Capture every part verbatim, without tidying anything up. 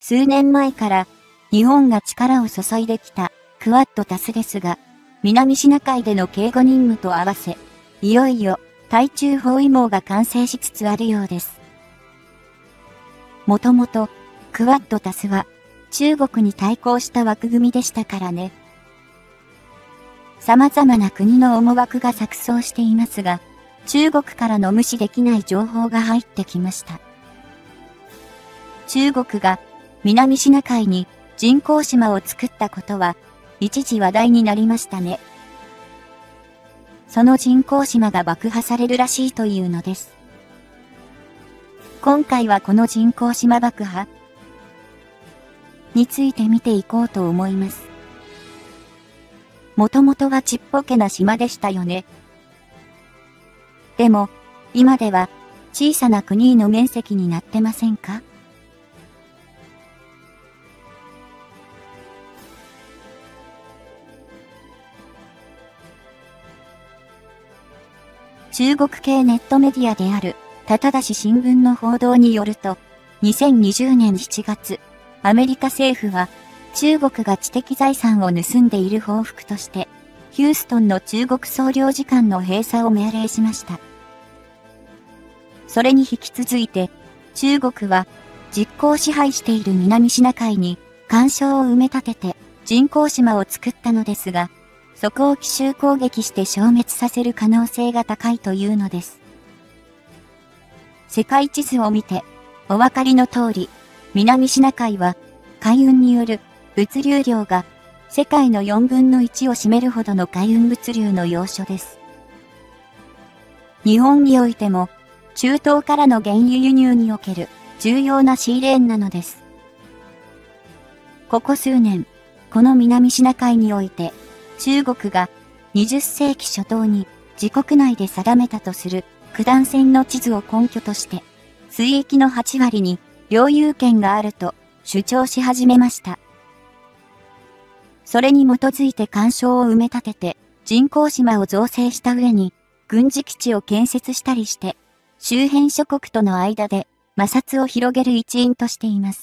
数年前から日本が力を注いできたクアッドタスですが、南シナ海での警護任務と合わせ、いよいよ対中包囲網が完成しつつあるようです。もともとクアッドタスは中国に対抗した枠組みでしたからね。様々な国の思惑が錯綜していますが、中国からの無視できない情報が入ってきました。中国が南シナ海に人工島を作ったことは一時話題になりましたね。その人工島が爆破されるらしいというのです。今回はこの人工島爆破について見ていこうと思います。もともとはちっぽけな島でしたよね。でも、今では小さな国の面積になってませんか？中国系ネットメディアである、たただし新聞の報道によると、にせんにじゅうねんしちがつ、アメリカ政府は、中国が知的財産を盗んでいる報復として、ヒューストンの中国総領事館の閉鎖を命令しました。それに引き続いて、中国は、実効支配している南シナ海に、環礁を埋め立てて、人工島を作ったのですが、そこを奇襲攻撃して消滅させる可能性が高いというのです。世界地図を見て、お分かりの通り、南シナ海は、海運による物流量が世界のよんぶんのいちを占めるほどの海運物流の要所です。日本においても、中東からの原油輸入における重要なシーレーンなのです。ここ数年、この南シナ海において、中国がにじゅっせいき初頭に自国内で定めたとする九段線の地図を根拠として、水域のはちわりに領有権があると主張し始めました。それに基づいて環礁を埋め立てて人工島を造成した上に軍事基地を建設したりして、周辺諸国との間で摩擦を広げる一因としています。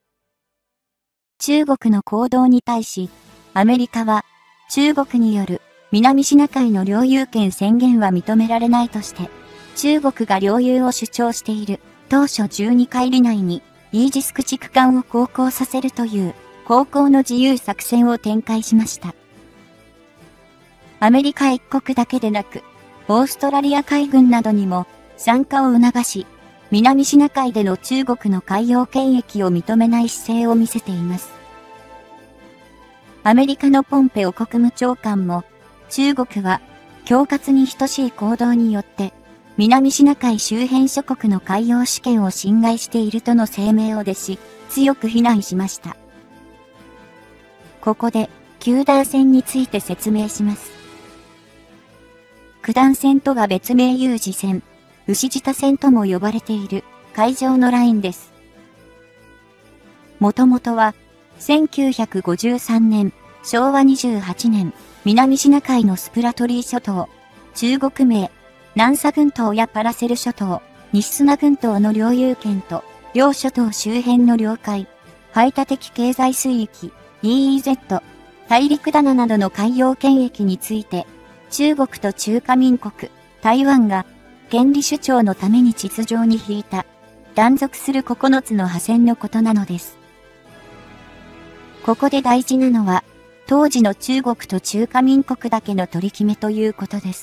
中国の行動に対し、アメリカは中国による南シナ海の領有権宣言は認められないとして、中国が領有を主張している当初じゅうにかいり内にイージス駆逐艦を航行させるという航行の自由作戦を展開しました。アメリカ一国だけでなく、オーストラリア海軍などにも参加を促し、南シナ海での中国の海洋権益を認めない姿勢を見せています。アメリカのポンペオ国務長官も、中国は恐喝に等しい行動によって、南シナ海周辺諸国の海洋主権を侵害しているとの声明を出し、強く非難しました。ここで、九段線について説明します。九段線とは別名有事線、牛舌線とも呼ばれている海上のラインです。もともとは、せんきゅうひゃくごじゅうさんねん、しょうわにじゅうはちねん、南シナ海のスプラトリー諸島、中国名、南沙群島やパラセル諸島、西スナ群島の領有権と、両諸島周辺の領海、排他的経済水域、イーイーゼット、大陸棚などの海洋権益について、中国と中華民国、台湾が、権利主張のために地図上に引いた、断続するここのつの破線のことなのです。ここで大事なのは、当時の中国と中華民国だけの取り決めということです。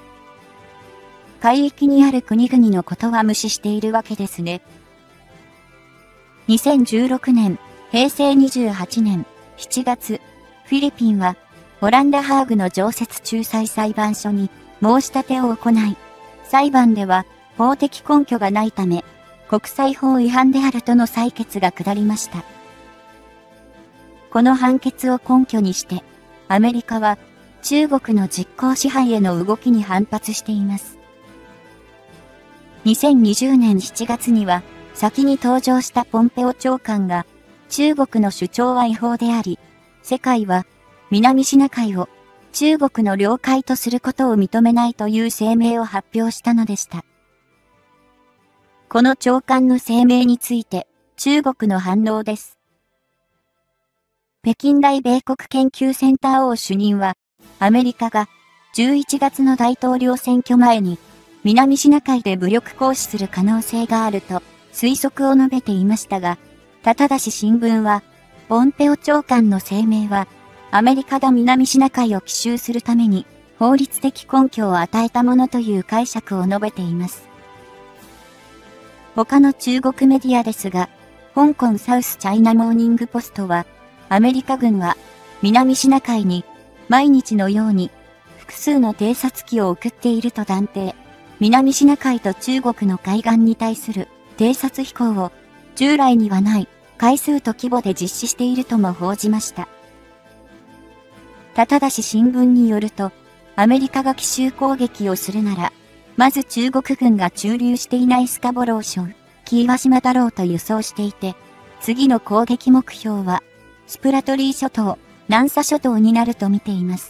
海域にある国々のことは無視しているわけですね。にせんじゅうろくねん、へいせいにじゅうはちねんしちがつ、フィリピンは、オランダハーグの常設仲裁裁判所に申し立てを行い、裁判では法的根拠がないため、国際法違反であるとの裁決が下りました。この判決を根拠にして、アメリカは中国の実効支配への動きに反発しています。にせんにじゅうねんしちがつには、先に登場したポンペオ長官が、中国の主張は違法であり、世界は南シナ海を中国の領海とすることを認めないという声明を発表したのでした。この長官の声明について、 中国の反応です。北京大米国研究センター王主任は、アメリカがじゅういちがつの大統領選挙前に、南シナ海で武力行使する可能性があると推測を述べていましたが、ただし新聞は、ポンペオ長官の声明は、アメリカが南シナ海を奇襲するために法律的根拠を与えたものという解釈を述べています。他の中国メディアですが、香港サウスチャイナモーニングポストは、アメリカ軍は南シナ海に毎日のように複数の偵察機を送っていると断定。南シナ海と中国の海岸に対する偵察飛行を従来にはない回数と規模で実施しているとも報じました。ただし新聞によると、アメリカが奇襲攻撃をするなら、まず中国軍が駐留していないスカボロー礁、キーワ島だろうと予想していて、次の攻撃目標は、スプラトリー諸島、南沙諸島になると見ています。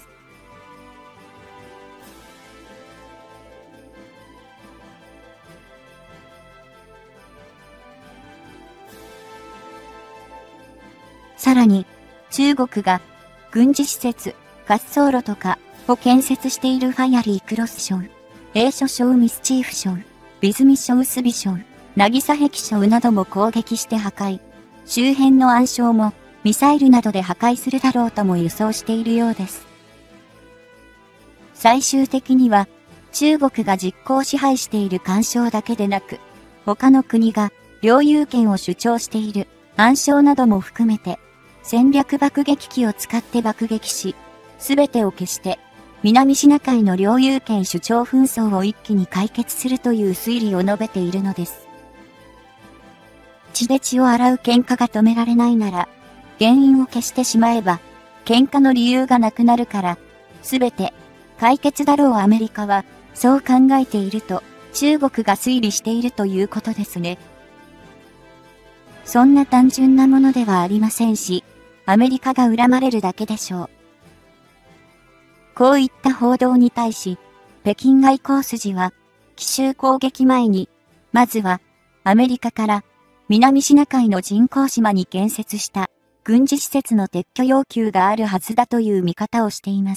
さらに、中国が軍事施設、滑走路とかを建設しているファイアリークロス礁、英諸礁ミスチーフ礁、ビズミ礁スビ礁、渚壁礁なども攻撃して破壊。周辺の暗礁もミサイルなどで破壊するだろうとも予想しているようです。最終的には中国が実効支配している環礁だけでなく、他の国が領有権を主張している暗礁なども含めて戦略爆撃機を使って爆撃し、すべてを消して、南シナ海の領有権主張紛争を一気に解決するという推理を述べているのです。血で血を洗う喧嘩が止められないなら、原因を消してしまえば、喧嘩の理由がなくなるから、すべて解決だろうアメリカは、そう考えていると、中国が推理しているということですね。そんな単純なものではありませんし、アメリカが恨まれるだけでしょう。こういった報道に対し、北京外交筋は、奇襲攻撃前に、まずは、アメリカから、南シナ海の人工島に建設した軍事施設の撤去要求があるはずだという見方をしています。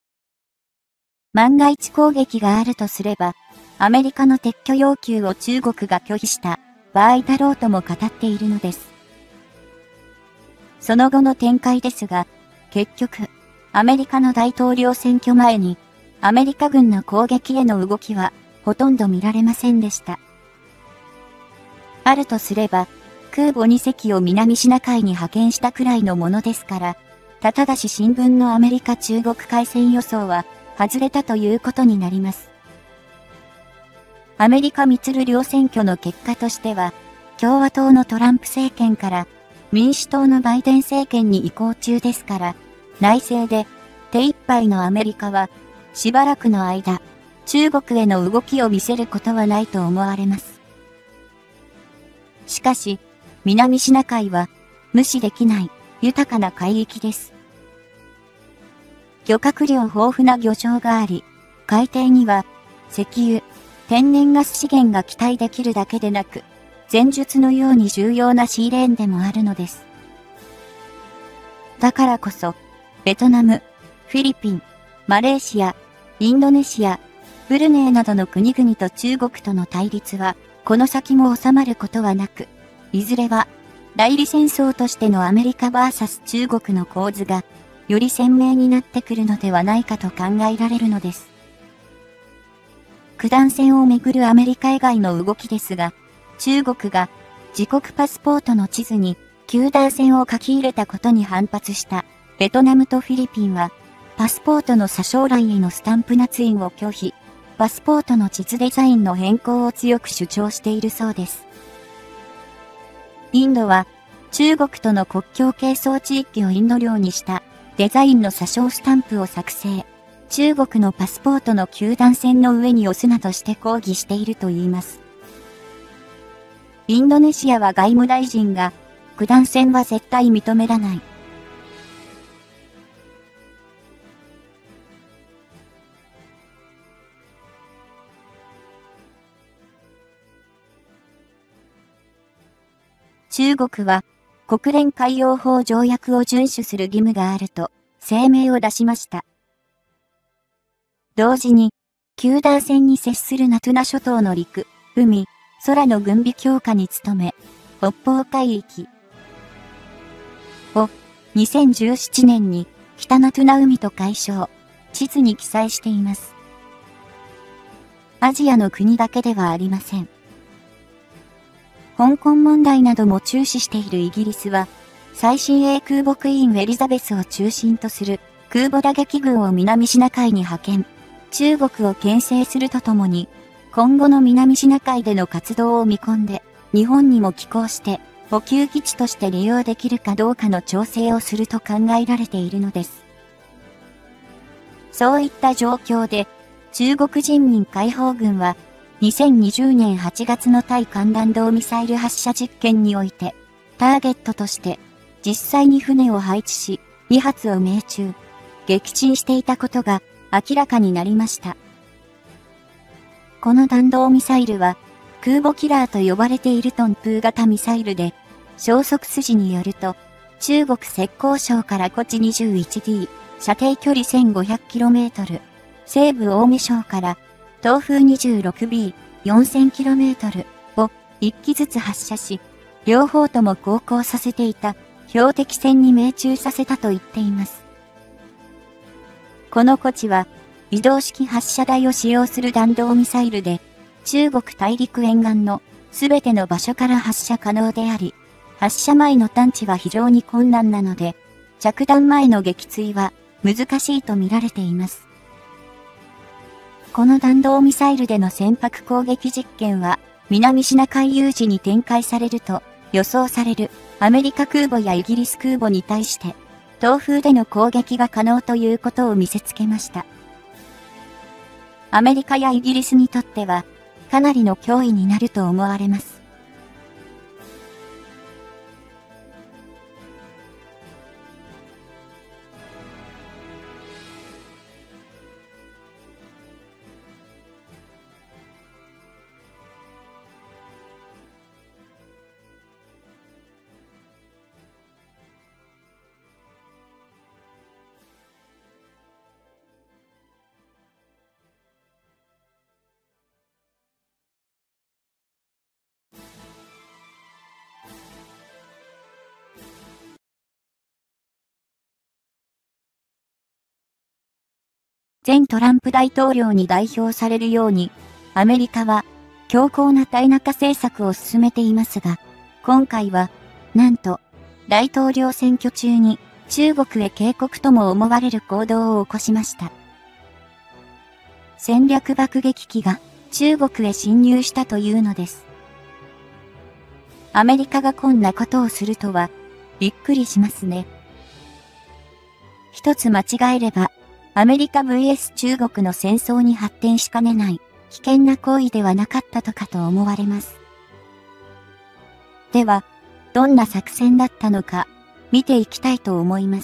万が一攻撃があるとすれば、アメリカの撤去要求を中国が拒否した場合だろうとも語っているのです。その後の展開ですが、結局、アメリカの大統領選挙前に、アメリカ軍の攻撃への動きは、ほとんど見られませんでした。あるとすれば、空母に隻を南シナ海に派遣したくらいのものですから、ただし新聞のアメリカ中国海戦予想は、外れたということになります。アメリカ密両選挙の結果としては、共和党のトランプ政権から、民主党のバイデン政権に移行中ですから、内政で手一杯のアメリカは、しばらくの間、中国への動きを見せることはないと思われます。しかし、南シナ海は、無視できない豊かな海域です。漁獲量豊富な漁場があり、海底には、石油、天然ガス資源が期待できるだけでなく、前述のように重要なシーレーンでもあるのです。だからこそ、ベトナム、フィリピン、マレーシア、インドネシア、ブルネイなどの国々と中国との対立は、この先も収まることはなく、いずれは、代理戦争としてのアメリカ ブイエス 中国の構図が、より鮮明になってくるのではないかと考えられるのです。九段線をめぐるアメリカ以外の動きですが、中国が自国パスポートの地図に九段線を書き入れたことに反発したベトナムとフィリピンは、パスポートの査証欄へのスタンプ捺印を拒否、パスポートの地図デザインの変更を強く主張しているそうです。インドは中国との国境係争地域をインド領にしたデザインの査証スタンプを作成。中国のパスポートの九段線の上に押すなどして抗議しているといいます。インドネシアは外務大臣が、九段線は絶対認めらない。 中国は国連海洋法条約を遵守する義務があると声明を出しました。同時に、九段線に接するナトゥナ諸島の陸、海、空の軍備強化に努め、北方海域をにせんじゅうななねんに北ナトゥナ海と解消、地図に記載しています。アジアの国だけではありません。香港問題なども注視しているイギリスは、最新鋭空母クイーンエリザベスを中心とする空母打撃群を南シナ海に派遣、中国を牽制するとともに、今後の南シナ海での活動を見込んで、日本にも寄港して補給基地として利用できるかどうかの調整をすると考えられているのです。そういった状況で、中国人民解放軍は、にせんにじゅうねんはちがつの対艦弾道ミサイル発射実験において、ターゲットとして、実際に船を配置し、にはつを命中、撃沈していたことが明らかになりました。この弾道ミサイルは、空母キラーと呼ばれているトンプー型ミサイルで、消息筋によると、中国浙江省からコチ にじゅういちディー、射程距離 せんごひゃくキロメートル、西部青梅省から東風 にじゅうろくビー、よんせんキロメートル をいっきずつ発射し、両方とも航行させていた標的船に命中させたと言っています。このコチは移動式発射台を使用する弾道ミサイルで、中国大陸沿岸のすべての場所から発射可能であり、発射前の探知は非常に困難なので、着弾前の撃墜は難しいと見られています。この弾道ミサイルでの船舶攻撃実験は、南シナ海有事に展開されると予想されるアメリカ空母やイギリス空母に対して、東風での攻撃が可能ということを見せつけました。アメリカやイギリスにとっては、かなりの脅威になると思われます。前トランプ大統領に代表されるように、アメリカは強硬な対中政策を進めていますが、今回は、なんと、大統領選挙中に中国へ警告とも思われる行動を起こしました。戦略爆撃機が中国へ侵入したというのです。アメリカがこんなことをするとは、びっくりしますね。一つ間違えれば、アメリカ ブイエス 中国の戦争に発展しかねない危険な行為ではなかったとかと思われます。では、どんな作戦だったのか見ていきたいと思います。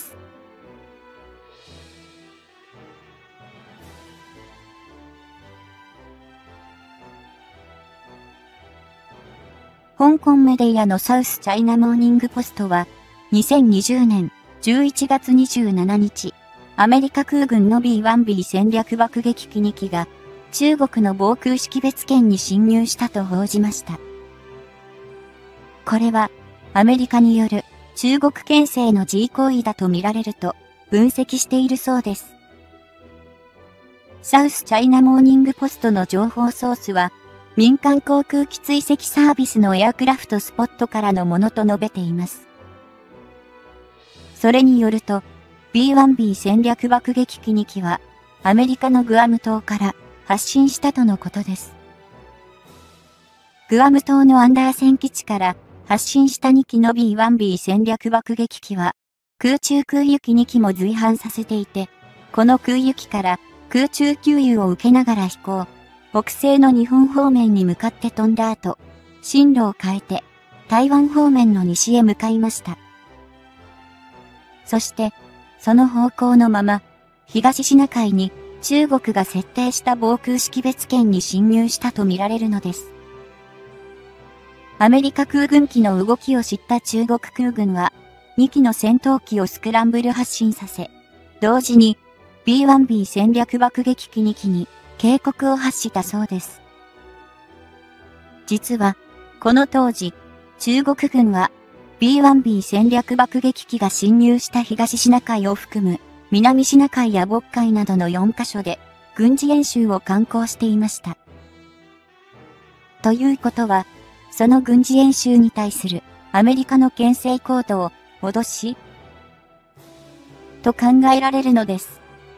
香港メディアのサウスチャイナモーニングポストはにせんにじゅうねんじゅういちがつにじゅうしちにち、アメリカ空軍の ビーワンビー 戦略爆撃機にきが中国の防空識別圏に侵入したと報じました。これはアメリカによる中国牽制の示威行為だと見られると分析しているそうです。サウスチャイナモーニングポストの情報ソースは民間航空機追跡サービスのエアクラフトスポットからのものと述べています。それによると、ビーワンビー 戦略爆撃機にきは、アメリカのグアム島から発進したとのことです。グアム島のアンダーセン基地から発進したにきの ビーワンビー 戦略爆撃機は、空中空輸機にきも随伴させていて、この空輸機から空中給油を受けながら飛行、北西の日本方面に向かって飛んだ後、進路を変えて、台湾方面の西へ向かいました。そして、その方向のまま、東シナ海に中国が設定した防空識別圏に侵入したとみられるのです。 アメリカ空軍機の動きを知った中国空軍は、にきの戦闘機をスクランブル発進させ、同時に ビーワンビー 戦略爆撃機にきに警告を発したそうです。実は、この当時、中国軍は ビーワンビー 戦略爆撃機が侵入した東シナ海を含む南シナ海や渤海などのよんカ所で軍事演習を敢行していました。ということは、その軍事演習に対するアメリカの牽制行動、脅しと考えられるのです。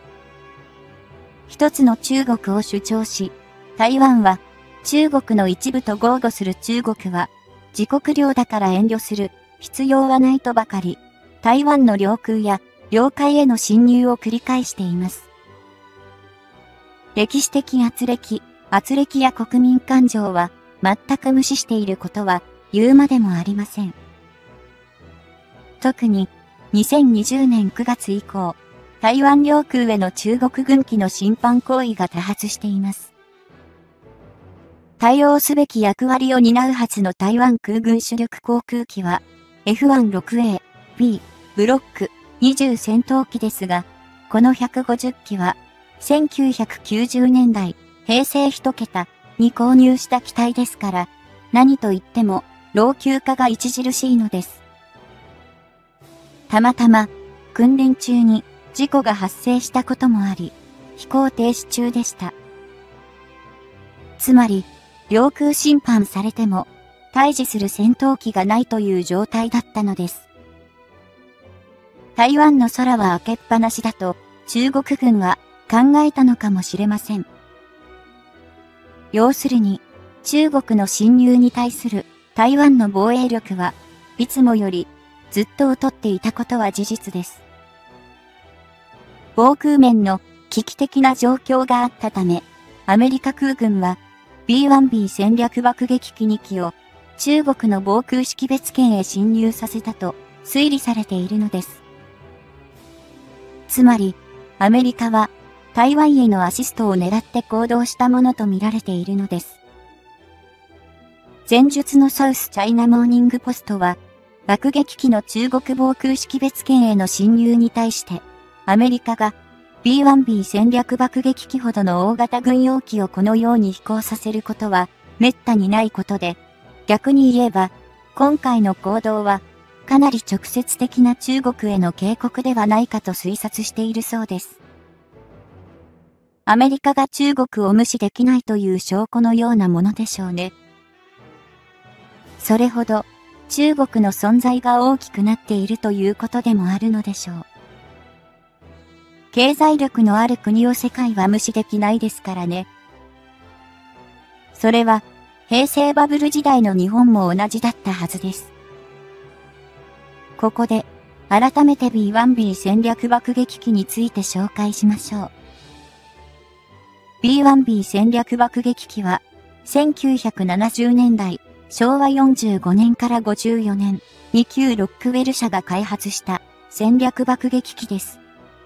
一つの中国を主張し、台湾は中国の一部と豪語する中国は、自国領だから遠慮する必要はないとばかり、台湾の領空や領海への侵入を繰り返しています。歴史的圧力、圧力や国民感情は全く無視していることは言うまでもありません。特ににせんにじゅうねんくがつ以降、台湾領空への中国軍機の侵犯行為が多発しています。対応すべき役割を担うはずの台湾空軍主力航空機は エフじゅうろくエー、ビー、ブロックにじゅう戦闘機ですが、このひゃくごじゅっきはせんきゅうひゃくきゅうじゅうねんだい、平成一桁に購入した機体ですから、何と言っても老朽化が著しいのです。たまたま訓練中に事故が発生したこともあり、飛行停止中でした。つまり、領空侵犯されても、対峙する戦闘機がないという状態だったのです。台湾の空は開けっぱなしだと、中国軍は考えたのかもしれません。要するに、中国の侵入に対する台湾の防衛力はいつもよりずっと劣っていたことは事実です。防空面の危機的な状況があったため、アメリカ空軍は ビーワンビー 戦略爆撃機にきを中国の防空識別圏へ侵入させたと推理されているのです。つまり、アメリカは台湾へのアシストを狙って行動したものと見られているのです。前述のサウスチャイナモーニングポストは、爆撃機の中国防空識別圏への侵入に対して、アメリカが ビーワンビー 戦略爆撃機ほどの大型軍用機をこのように飛行させることは滅多にないことで、逆に言えば、今回の行動はかなり直接的な中国への警告ではないかと推察しているそうです。アメリカが中国を無視できないという証拠のようなものでしょうね。それほど中国の存在が大きくなっているということでもあるのでしょう。経済力のある国を世界は無視できないですからね。それは平成バブル時代の日本も同じだったはずです。ここで改めて ビーワンビー 戦略爆撃機について紹介しましょう。ビーワンビー 戦略爆撃機はせんきゅうひゃくななじゅうねんだい、しょうわよんじゅうごねんからごじゅうよねんに旧ロックウェル社が開発した戦略爆撃機です。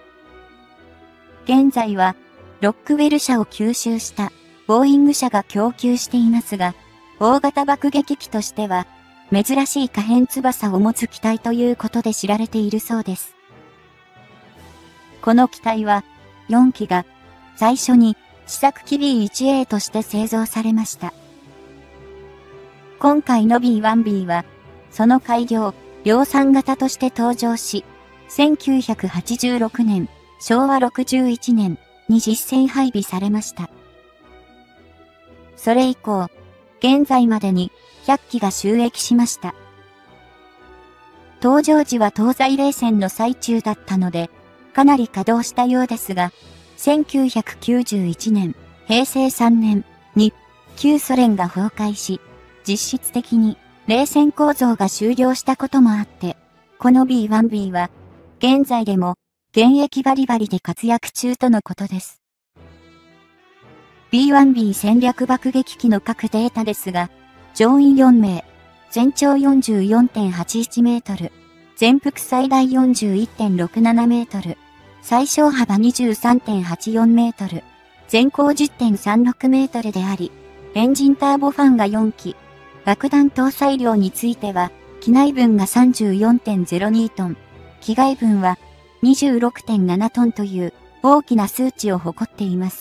現在はロックウェル社を吸収したボーイング社が供給していますが、大型爆撃機としては珍しい可変翼を持つ機体ということで知られているそうです。この機体はよんきが最初に試作機 ビーワンエー として製造されました。今回の ビーワンビー はその改良、量産型として登場し、せんきゅうひゃくはちじゅうろくねん、しょうわろくじゅういちねんに実戦配備されました。それ以降、現在までにひゃっきが就役しました。登場時は東西冷戦の最中だったので、かなり稼働したようですが、せんきゅうひゃくきゅうじゅういちねん、へいせいさんねんに旧ソ連が崩壊し、実質的に冷戦構造が終了したこともあって、この ビーワンビー は現在でも現役バリバリで活躍中とのことです。ビーワンビー 戦略爆撃機の各データですが、乗員よんめい、全長 よんじゅうよんてんはちいちメートル、全幅最大 よんじゅういってんろくななメートル、最小幅 にじゅうさんてんはちよんメートル、全高 じゅってんさんろくメートルであり、エンジンターボファンがよんき、 爆弾搭載量については、機内分が さんじゅうよんてんゼロに トン、機外分は にじゅうろくてんなな トンという大きな数値を誇っています。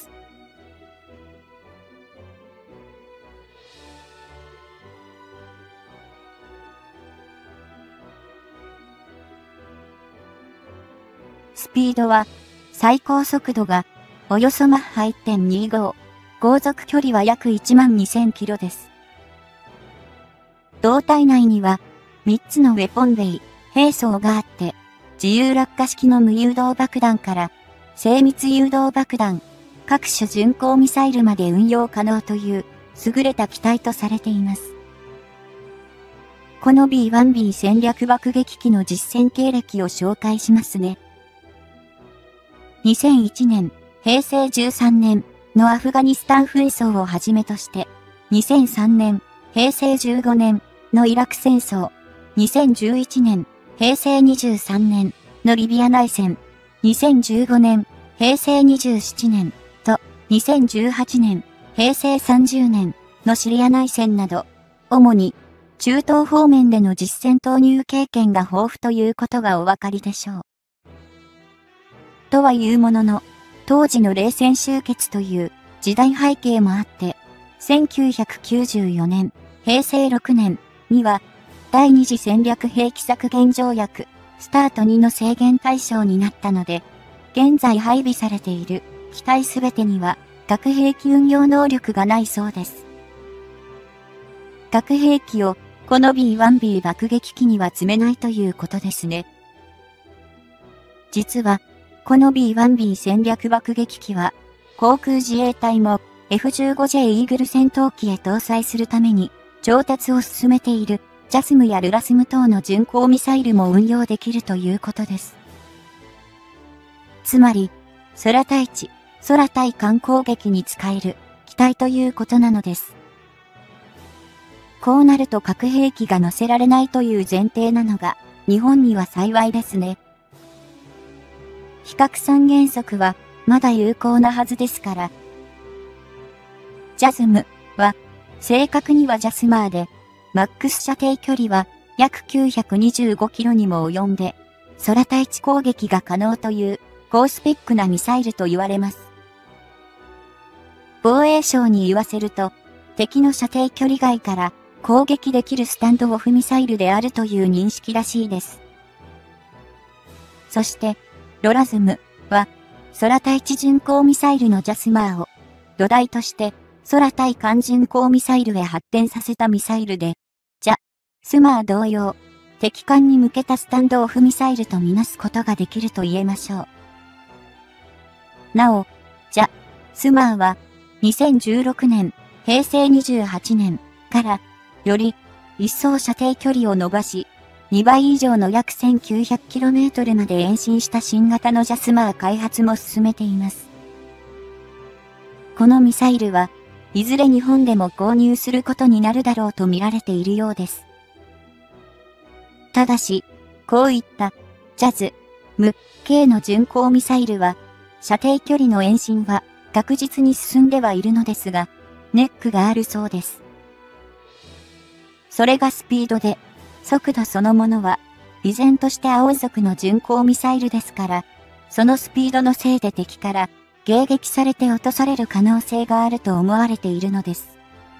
スピードは、最高速度がおよそマッハ いってんにご、航続距離は約いちまんにせんキロです。胴体内にはみっつのウェポンベイ、兵装があって、自由落下式の無誘導爆弾から精密誘導爆弾、各種巡航ミサイルまで運用可能という優れた機体とされています。この ビーワンビー 戦略爆撃機の実戦経歴を紹介しますね。にせんいちねん、へいせいじゅうさんねんのアフガニスタン紛争をはじめとして、にせんさんねん、へいせいじゅうごねんのイラク戦争、にせんじゅういちねん、へいせいにじゅうさんねんのリビア内戦、にせんじゅうごねん、へいせいにじゅうななねんと、にせんじゅうはちねん、へいせいさんじゅうねんのシリア内戦など、主に中東方面での実戦投入経験が豊富ということがお分かりでしょう。とはいうものの、当時の冷戦終結という時代背景もあって、せんきゅうひゃくきゅうじゅうよねん、へいせいろくねんには、第二次戦略兵器削減条約、スタートにの制限対象になったので、現在配備されている機体すべてには、核兵器運用能力がないそうです。核兵器を、この ビーワンビー 爆撃機には積めないということですね。実は、この ビーワンビー 戦略爆撃機は、航空自衛隊も エフじゅうごジェー イーグル戦闘機へ搭載するために調達を進めているジャスムやルラスム等の巡航ミサイルも運用できるということです。つまり、空対地、空対艦攻撃に使える機体ということなのです。こうなると核兵器が載せられないという前提なのが日本には幸いですね。非核三原則はまだ有効なはずですから。ジャズムは正確にはジャスマーで、マックス射程距離は約きゅうひゃくにじゅうごキロにも及んで、空対地攻撃が可能という高スペックなミサイルと言われます。防衛省に言わせると、敵の射程距離外から攻撃できるスタンドオフミサイルであるという認識らしいです。そして、ロラズムは、空対地巡航ミサイルのジャスマーを土台として空対艦巡航ミサイルへ発展させたミサイルで、ジャスマー同様、敵艦に向けたスタンドオフミサイルとみなすことができると言えましょう。なお、ジャスマーはにせんじゅうろくねん、へいせいにじゅうはちねんからより一層射程距離を伸ばし、にばい以上の約 せんきゅうひゃくキロメートル まで延伸した新型のジャスマー開発も進めています。このミサイルはいずれ日本でも購入することになるだろうと見られているようです。ただし、こういったジャズム系の巡航ミサイルは射程距離の延伸は確実に進んではいるのですが、ネックがあるそうです。それがスピードで、速度そのものは、依然として青族の巡航ミサイルですから、そのスピードのせいで敵から迎撃されて落とされる可能性があると思われているのです。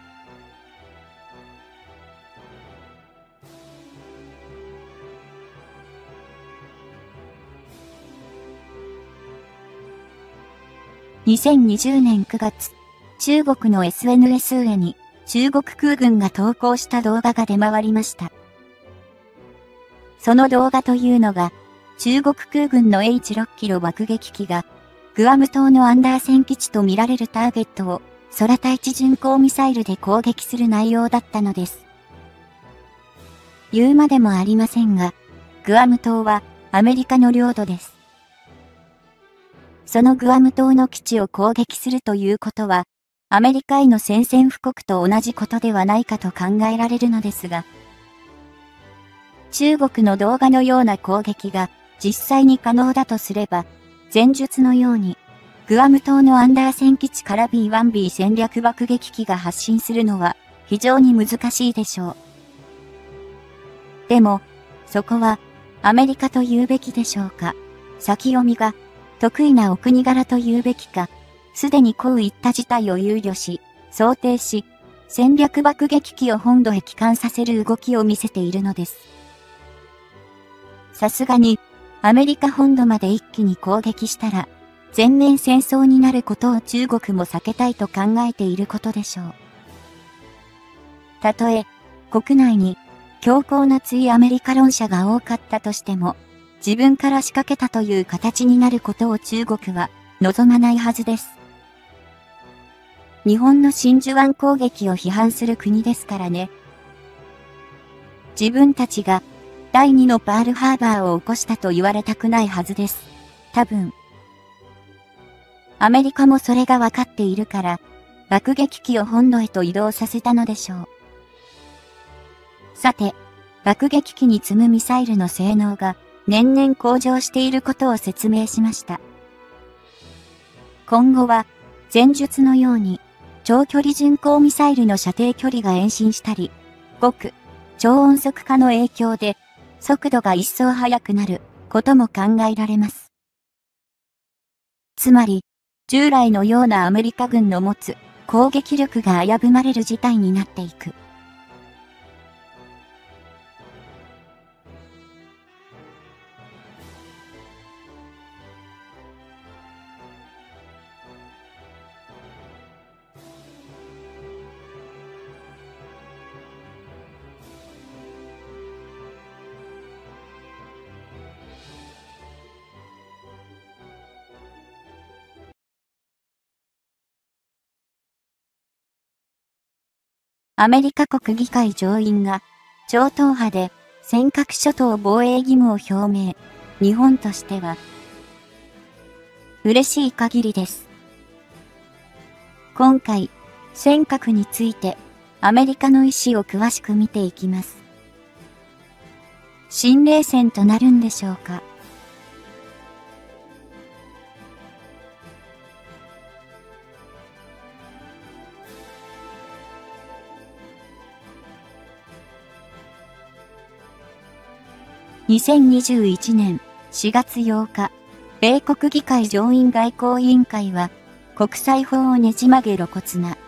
にせんにじゅうねんくがつ、中国の エスエヌエス へに中国空軍が投稿した動画が出回りました。その動画というのが、中国空軍の エイチろく キロ爆撃機が、グアム島のアンダーセン基地とみられるターゲットを空対地巡航ミサイルで攻撃する内容だったのです。言うまでもありませんが、グアム島はアメリカの領土です。そのグアム島の基地を攻撃するということは、アメリカへの宣戦布告と同じことではないかと考えられるのですが、中国の動画のような攻撃が実際に可能だとすれば、前述のように、グアム島のアンダーセン基地から ビーワンビー 戦略爆撃機が発進するのは非常に難しいでしょう。でも、そこはアメリカと言うべきでしょうか。先読みが得意なお国柄と言うべきか、すでにこういった事態を憂慮し、想定し、戦略爆撃機を本土へ帰還させる動きを見せているのです。さすがに、アメリカ本土まで一気に攻撃したら、全面戦争になることを中国も避けたいと考えていることでしょう。たとえ、国内に強硬な追アメリカ論者が多かったとしても、自分から仕掛けたという形になることを中国は望まないはずです。日本の真珠湾攻撃を批判する国ですからね。自分たちが第二のパールハーバーを起こしたと言われたくないはずです。多分。アメリカもそれが分かっているから、爆撃機を本土へと移動させたのでしょう。さて、爆撃機に積むミサイルの性能が年々向上していることを説明しました。今後は、前述のように、長距離巡航ミサイルの射程距離が延伸したり、極、超音速化の影響で、速度が一層速くなることも考えられます。つまり、従来のようなアメリカ軍の持つ攻撃力が危ぶまれる事態になっていく。アメリカ国議会上院が超党派で尖閣諸島防衛義務を表明。日本としては嬉しい限りです。今回、尖閣についてアメリカの意思を詳しく見ていきます。新冷戦となるんでしょうか。にせんにじゅういちねんしがつようか、米国議会上院外交委員会は、国際法をねじ曲げ露骨な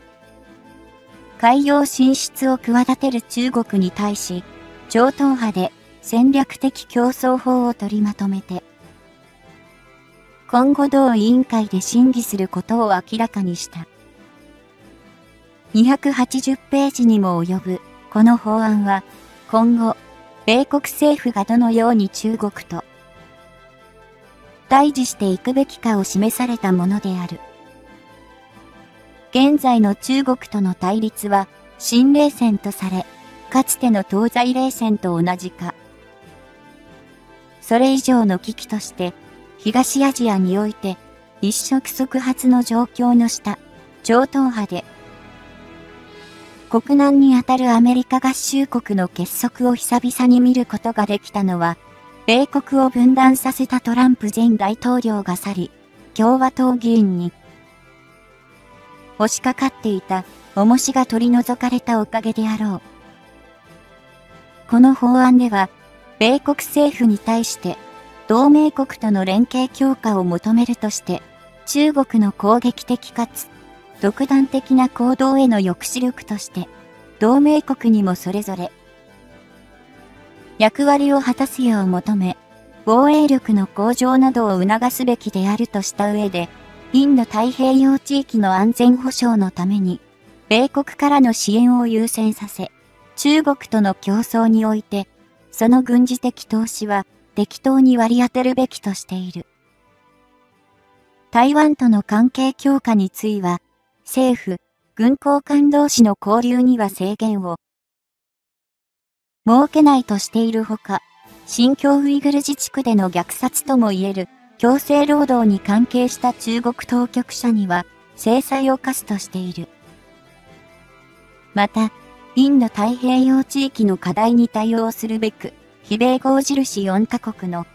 海洋進出を企てる中国に対し、超党派で戦略的競争法を取りまとめて、今後同委員会で審議することを明らかにした。にひゃくはちじゅっページにも及ぶこの法案は、今後、米国政府がどのように中国と対峙していくべきかを示されたものである。現在の中国との対立は新冷戦とされ、かつての東西冷戦と同じか、それ以上の危機として、東アジアにおいて一触即発の状況の下、超党派で、国難にあたるアメリカ合衆国の結束を久々に見ることができたのは、米国を分断させたトランプ前大統領が去り、共和党議員に押しかかっていた重しが取り除かれたおかげであろう。この法案では、米国政府に対して同盟国との連携強化を求めるとして、中国の攻撃的かつ独断的な行動への抑止力として、同盟国にもそれぞれ役割を果たすよう求め、防衛力の向上などを促すべきであるとした上で、インド太平洋地域の安全保障のために、米国からの支援を優先させ、中国との競争において、その軍事的投資は適当に割り当てるべきとしている。台湾との関係強化については、政府、軍高官同士の交流には制限を設けないとしているほか、新疆ウイグル自治区での虐殺ともいえる強制労働に関係した中国当局者には制裁を科すとしている。また、インド太平洋地域の課題に対応するべく、非米豪印よんカ国の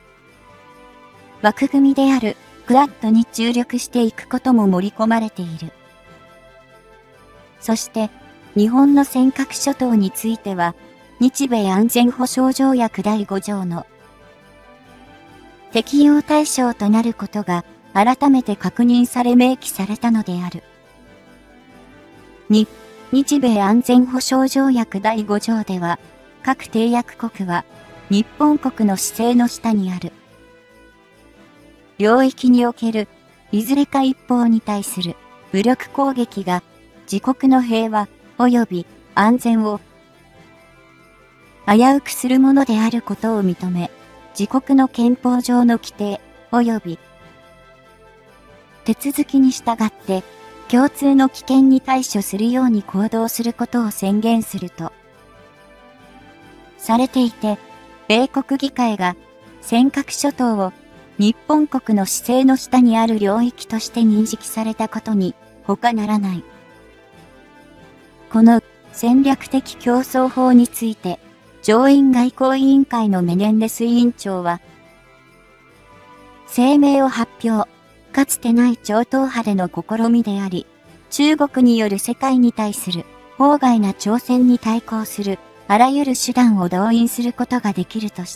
枠組みであるクアッドに注力していくことも盛り込まれている。そして、 日本の尖閣諸島については、日米安全保障条約だいご条の適用対象となることが改めて確認され明記されたのである。に、日米安全保障条約だいご条では、各締約国は日本国の施政の下にある領域におけるいずれか一方に対する武力攻撃が自国の平和及び安全を危うくするものであることを認め、自国の憲法上の規定及び手続きに従って共通の危険に対処するように行動することを宣言するとされていて、米国議会が尖閣諸島を日本国の施政の下にある領域として認識されたことに他ならない。この戦略的競争法について、上院外交委員会のメネンデス委員長は、声明を発表、かつてない超党派での試みであり、中国による世界に対する法外な挑戦に対抗するあらゆる手段を動員することができるとして、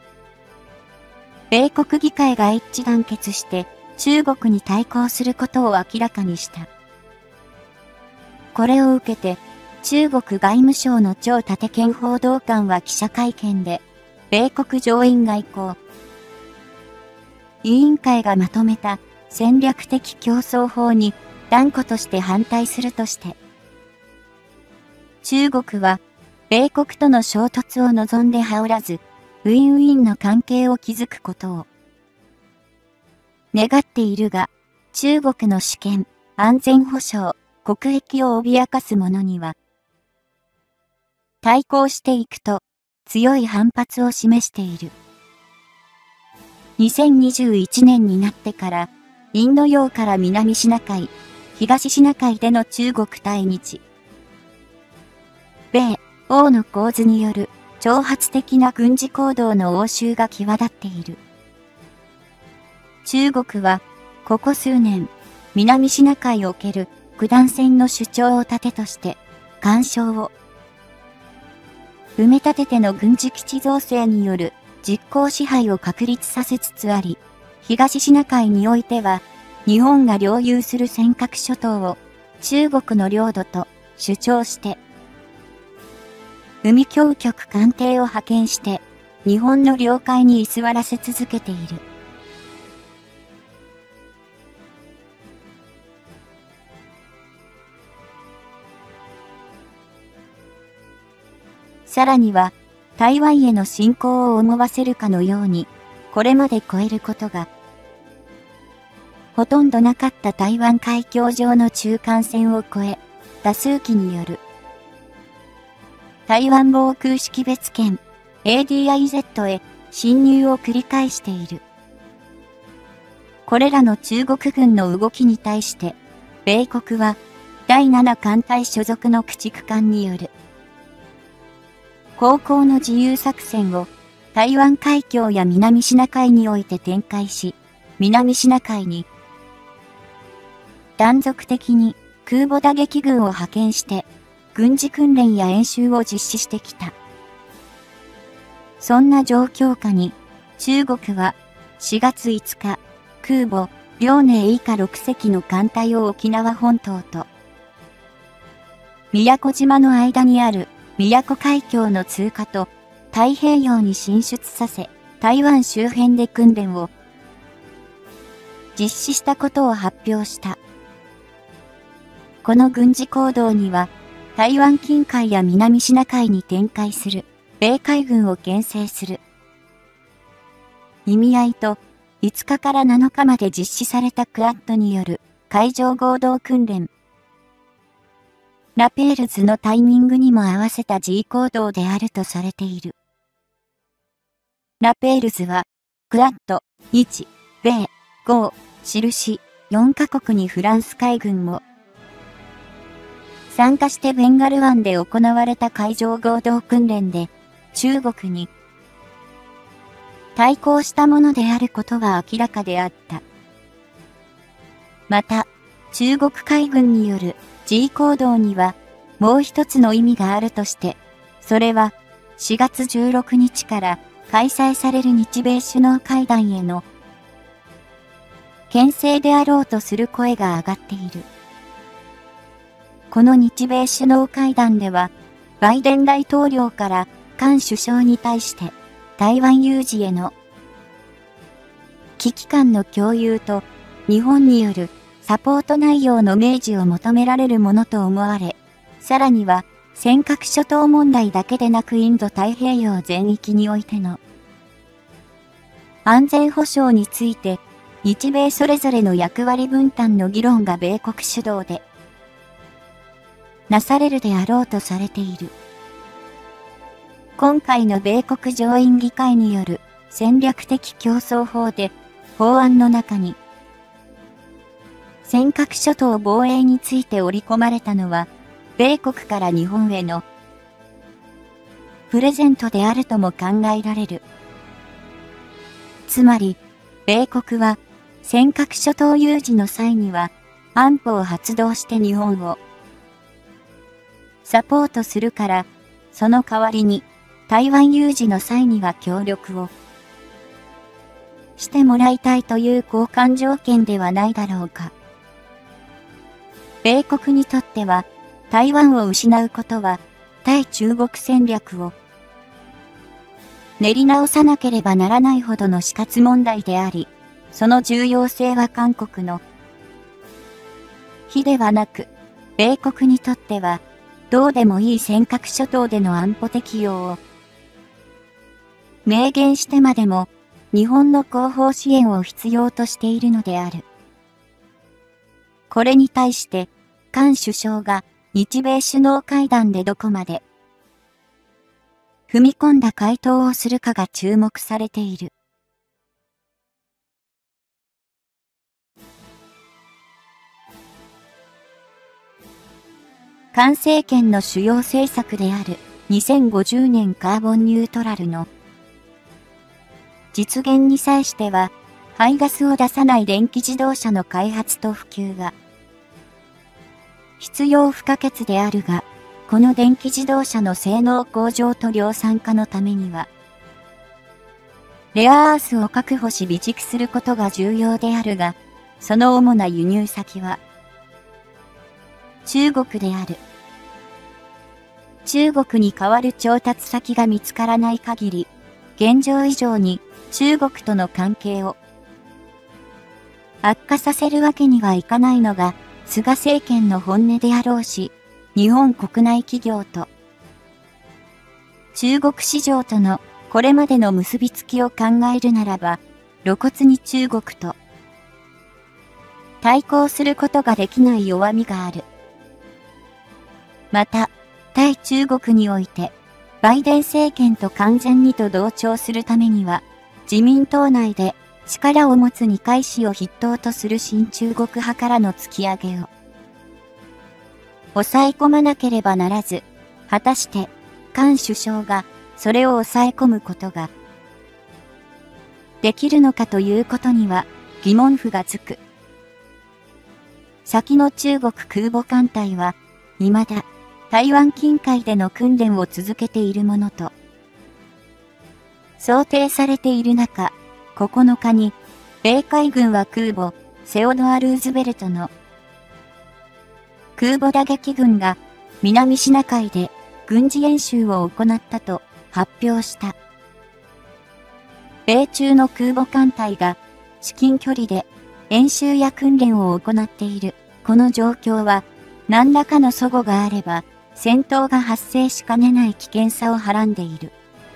米国議会が一致団結して中国に対抗することを明らかにした。これを受けて、中国外務省の張立健報道官は記者会見で、米国上院外交委員会がまとめた戦略的競争法に断固として反対するとして、中国は米国との衝突を望んではおらず、ウィンウィンの関係を築くことを願っているが、中国の主権、安全保障、国益を脅かす者には、対抗していくと強い反発を示している。にせんにじゅういちねんになってから、インド洋から南シナ海、東シナ海での中国対日、米、欧の構図による挑発的な軍事行動の応酬が際立っている。中国は、ここ数年、南シナ海をおける九段線の主張を盾として、干渉を埋め立てての軍事基地造成による実効支配を確立させつつあり、東シナ海においては、日本が領有する尖閣諸島を中国の領土と主張して、海峡局艦艇を派遣して、日本の領海に居座らせ続けている。さらには、台湾への侵攻を思わせるかのように、これまで超えることが、ほとんどなかった台湾海峡上の中間線を越え、多数機による、台湾防空識別圏 エーディーアイゼット へ侵入を繰り返している。これらの中国軍の動きに対して、米国はだいなな艦隊所属の駆逐艦による、航行の自由作戦を台湾海峡や南シナ海において展開し、南シナ海に断続的に空母打撃群を派遣して軍事訓練や演習を実施してきた。そんな状況下に中国はしがついつか空母遼寧以下ろく隻の艦隊を沖縄本島と宮古島の間にある宮古海峡の通過と太平洋に進出させ、台湾周辺で訓練を実施したことを発表した。この軍事行動には、台湾近海や南シナ海に展開する米海軍を牽制する意味合いと、いつかからなのかまで実施されたクアッドによる海上合同訓練、ラペールズのタイミングにも合わせた G 行動であるとされている。ラペールズは、クアッド、いち、米、ご、印、よんカ国にフランス海軍も、参加してベンガル湾で行われた海上合同訓練で、中国に、対抗したものであることは明らかであった。また、中国海軍による G 行動には、 もう一つの意味があるとして、それはしがつじゅうろくにちから開催される日米首脳会談への牽制であろうとする声が上がっている。この日米首脳会談では、バイデン大統領から菅首相に対して台湾有事への危機感の共有と日本によるサポート内容の明示を求められるものと思われ、さらには尖閣諸島問題だけでなくインド太平洋全域においての安全保障について日米それぞれの役割分担の議論が米国主導でなされるであろうとされている。今回の米国上院議会による戦略的競争法で法案の中に尖閣諸島防衛について織り込まれたのは米国から日本へのプレゼントであるとも考えられる。つまり米国は尖閣諸島有事の際には安保を発動して日本をサポートするから、その代わりに台湾有事の際には協力をしてもらいたいという交換条件ではないだろうか。米国にとっては台湾を失うことは対中国戦略を練り直さなければならないほどの死活問題であり、その重要性は韓国の非ではなく、米国にとってはどうでもいい尖閣諸島での安保適用を明言してまでも日本の後方支援を必要としているのである。これに対して菅首相が日米首脳会談でどこまで踏み込んだ回答をするかが注目されている。菅政権の主要政策であるにせんごじゅうねんカーボンニュートラルの実現に際しては、排ガスを出さない電気自動車の開発と普及が必要不可欠であるが、この電気自動車の性能向上と量産化のためには、レアアースを確保し備蓄することが重要であるが、その主な輸入先は中国である。中国に代わる調達先が見つからない限り、現状以上に中国との関係を悪化させるわけにはいかないのが菅政権の本音であろうし、日本国内企業と中国市場とのこれまでの結びつきを考えるならば、露骨に中国と対抗することができない弱みがある。また、対中国において、バイデン政権と完全にと同調するためには、自民党内で力を持つ二階氏を筆頭とする親中国派からの突き上げを抑え込まなければならず、果たして菅首相がそれを抑え込むことができるのかということには疑問符がつく。先の中国空母艦隊は未だ台湾近海での訓練を続けているものと想定されている中、ここのかに米海軍は空母セオドア・ルーズベルトの空母打撃群が南シナ海で軍事演習を行ったと発表した。米中の空母艦隊が至近距離で演習や訓練を行っているこの状況は何らかの齟齬があれば戦闘が発生しかねない危険さをはらんでいる。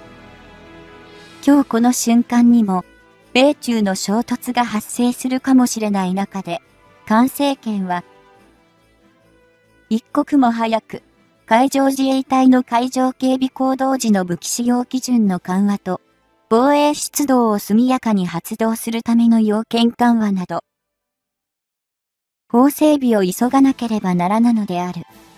今日この瞬間にも米中の衝突が発生するかもしれない中で、菅政権は一刻も早く海上自衛隊の海上警備行動時の武器使用基準の緩和と防衛出動を速やかに発動するための要件緩和など法整備を急がなければならなのである。